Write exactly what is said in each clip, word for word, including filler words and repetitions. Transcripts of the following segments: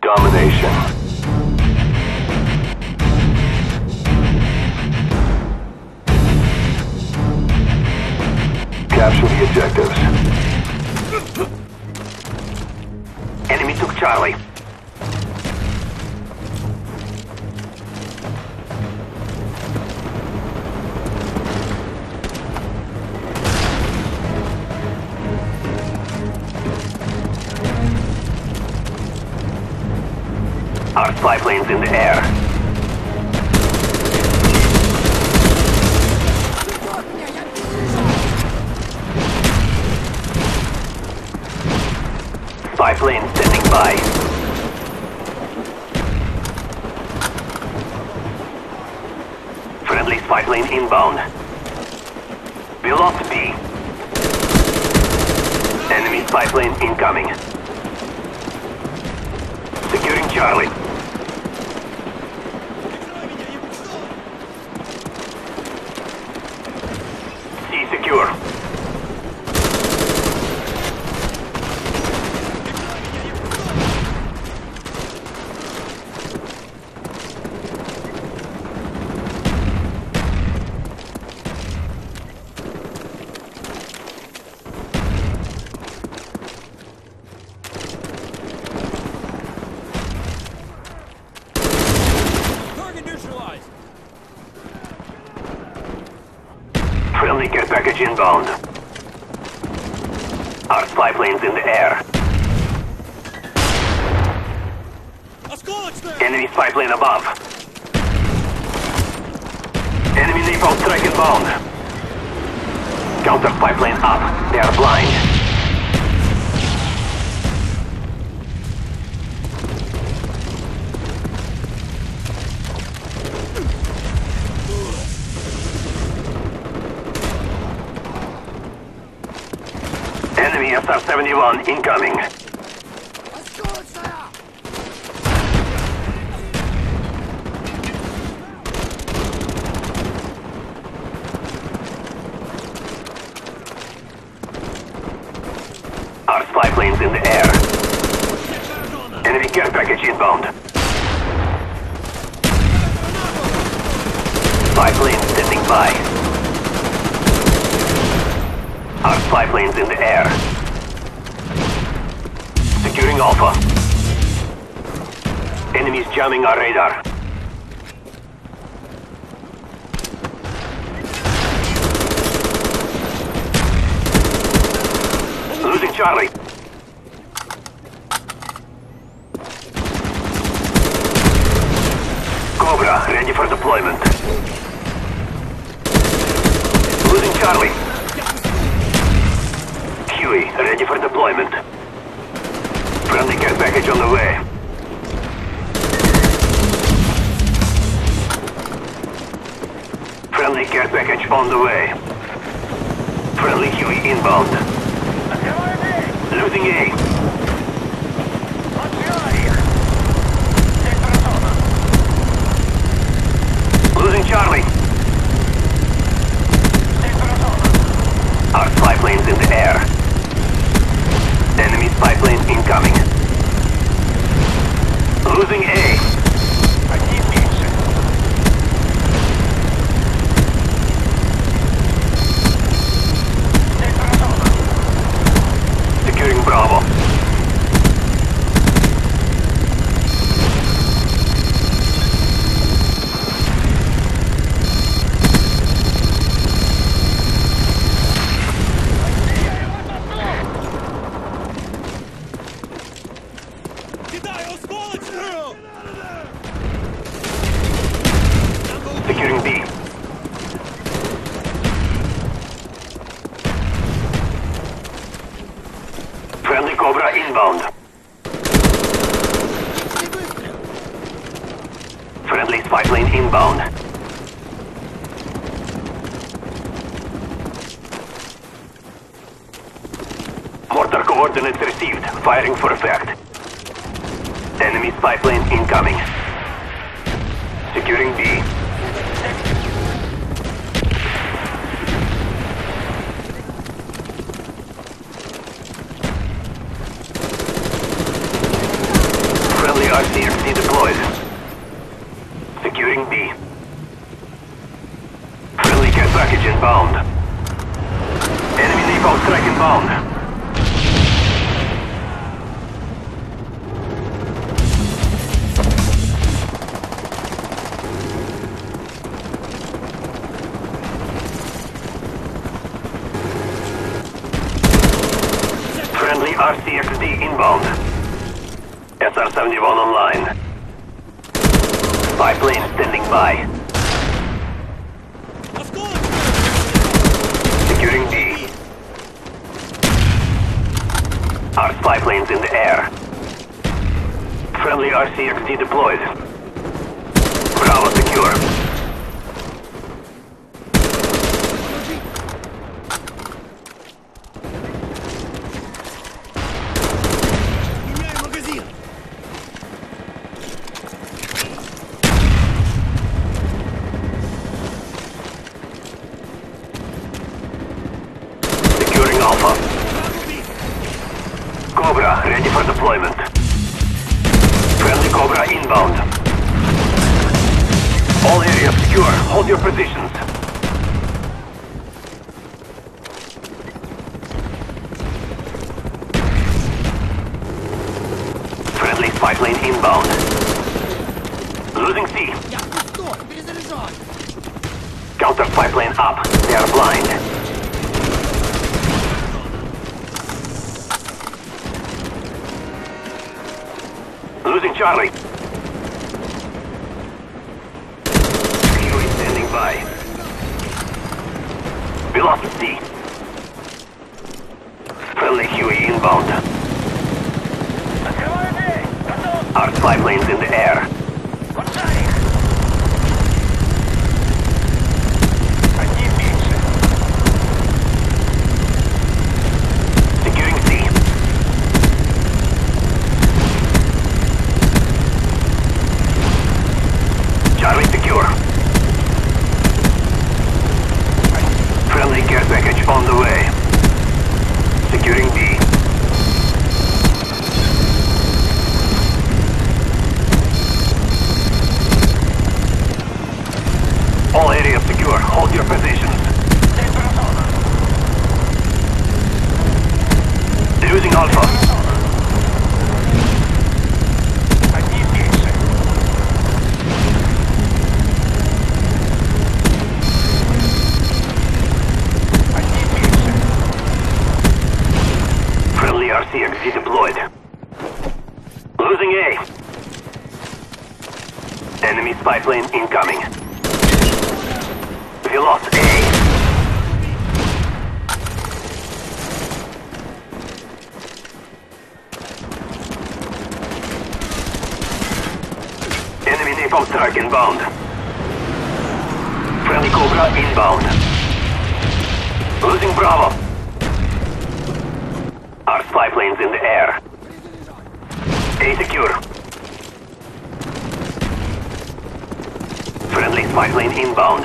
domination. Capture the objectives. Enemy took Charlie. Our spy plane's in the air. Spy plane standing by. Friendly spy plane inbound. We lost B. Enemy spy plane incoming. Securing Charlie. C secure. Friendly care package inbound. Our spy plane's in the air. Enemy spy plane above. Enemy napalm strike inbound. Counter spy plane up. They are blind. Enemy S R seventy-one incoming. Our spy plane's in the air. Enemy care package inbound. Spy plane standing by. Our spy plane's in the air. Securing Alpha. Enemies jamming our radar. Losing Charlie. Cobra, ready for deployment. Losing Charlie. Huey, ready for deployment. Friendly care package on the way. Friendly care package on the way. Friendly Huey inbound. Losing A. Losing Charlie. Our spy plane's in the air. Enemy spy plane incoming. Losing A. Securing Bravo. Securing B. Friendly Cobra inbound. Friendly spy plane inbound. Mortar coordinates received. Firing for effect. Enemy spy plane incoming. Securing B. inbound. S R seventy-one online. Spy plane standing by. Securing D. Our spy planes in the air. Friendly R C X D deployed. Bravo secure. Securing Alpha. Cobra ready for deployment. Friendly Cobra inbound. All areas secure. Hold your positions. Friendly spy plane inbound. Losing C. Counter spy plane up. They are blind. Losing Charlie. Huey standing by. We lost C. Friendly Huey inbound. Our spy planes in the air. Securing C. Charlie secure. Friendly care package on the way. Securing B. All areas secure. Hold your positions. Losing Alpha. R C X D deployed. Losing A. Enemy spy plane incoming. We lost A. Enemy napalm strike inbound. Friendly Cobra inbound. Losing Bravo. Our spy planes in the air. A secure. Friendly spy plane inbound.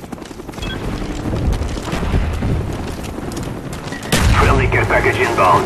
Friendly care package inbound.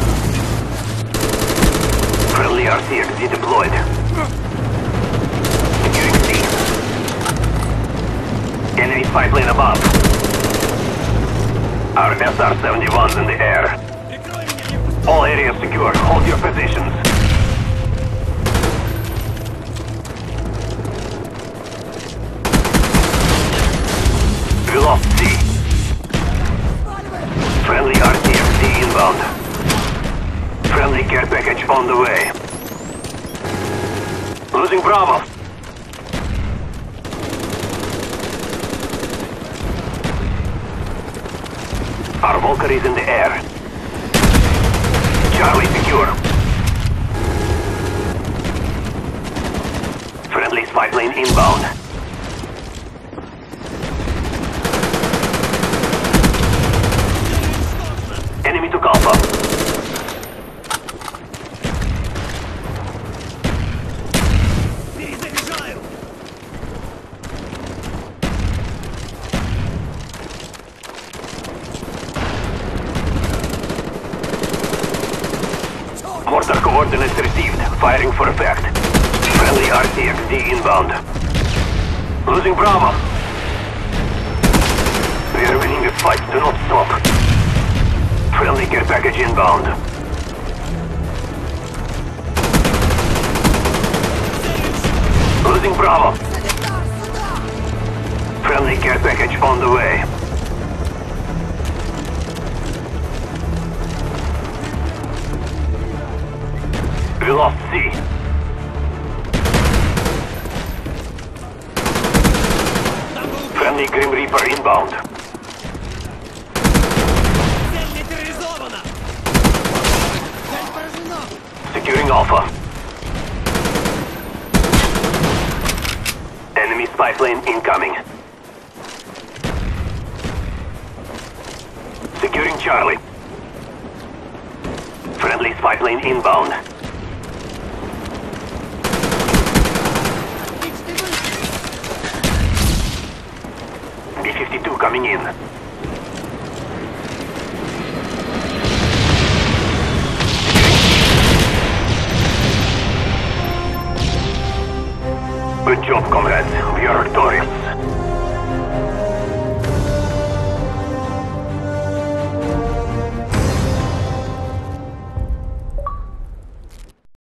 Friendly R C X D deployed. Securing C. Enemy spy plane above. Our S R seventy-one's in the air. All areas secure. Hold your positions. We lost C. Friendly R C X D inbound. Friendly care package on the way. Losing Bravo. Our Valkyrie is in the air. Charlie secure. Friendly spy plane inbound. Enemy took Alpha. Mortar coordinates received. Firing for effect. Friendly R C X D inbound. Losing Bravo. We are winning the fight. Do not stop. Friendly care package inbound. Losing Bravo. Friendly care package on the way. We lost C. Friendly Grim Reaper inbound. Securing Alpha. Enemy spy plane incoming. Securing Charlie. Friendly spy plane inbound. B fifty-two coming in. Good job, comrades. We are victorious.